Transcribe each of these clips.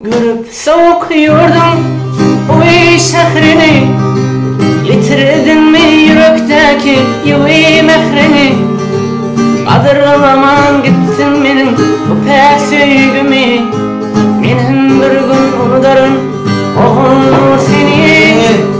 Görüp soğuk yurdum uy şehrini, yitirdin mi yürekteki yuvi mehrini? Qadırlaman gittin menin bu pek söygümü. Menin bir gün unudarım oğul seni.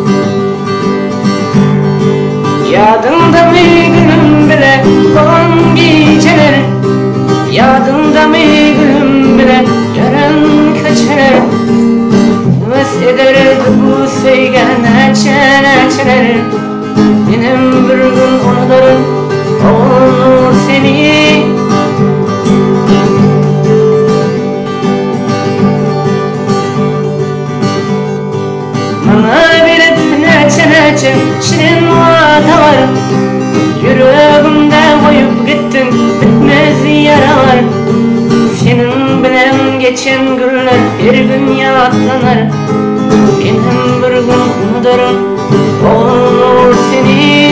Yadımda mı gülüm bile kalan geceler, yadımda mı gülüm bile yarın kaçar. Nefes ederdi bu söyle neçe neçeler. Benim bir gün unudarım oğul seni. Bana bilip neçe neçe şirin vatalar, yüreğimde koyup gittin bitmez yaralar. Senin bilen geçen günler bir gün yatlanır. Benim bir gün unudarım oğul seni.